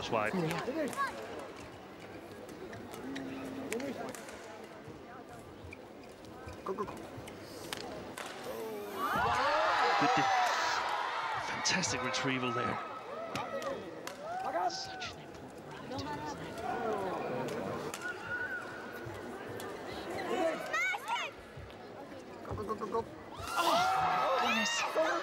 goes wide. Yeah. Go, go, go. Fantastic retrieval there. Such an important rally too, isn't it? Go, go, go, go, go. Oh, goodness.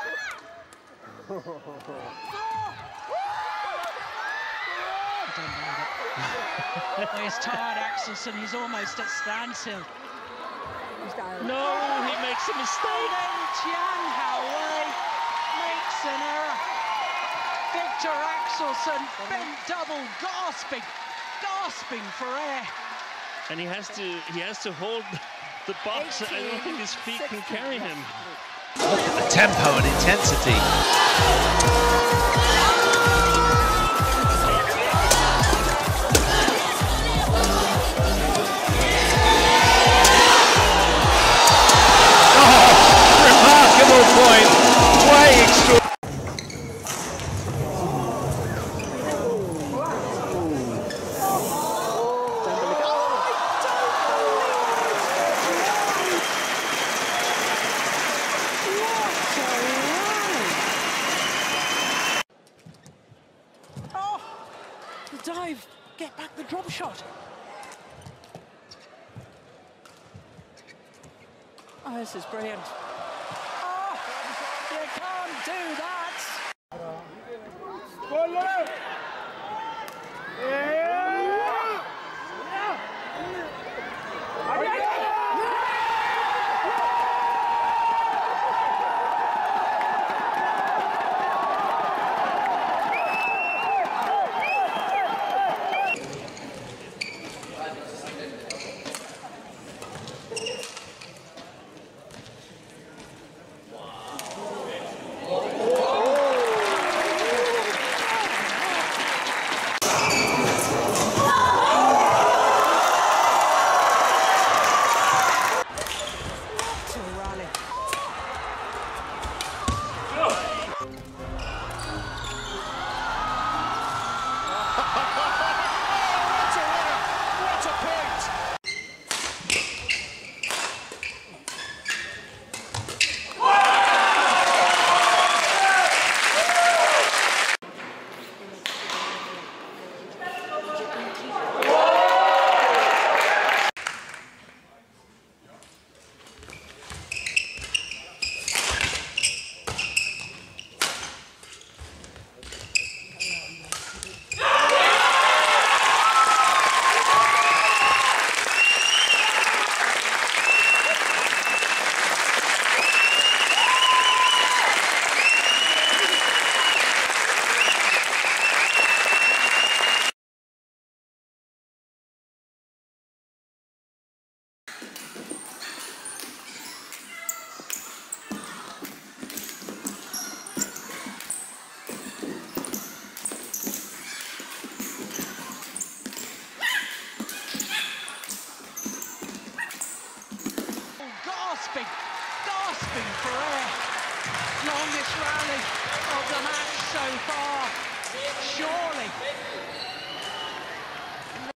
He's tired, Axelsen. He's almost at standstill. No, he makes a mistake. Tian Hao-Wei makes an error. Victor Axelsen bent double, gasping for air. And he has to hold the box. I don't think his feet can carry him. Look at the tempo and intensity. Dive, get back the drop shot. Oh, this is brilliant. Oh, you can't do that. Gasping for air. Longest rally of the match so far. Surely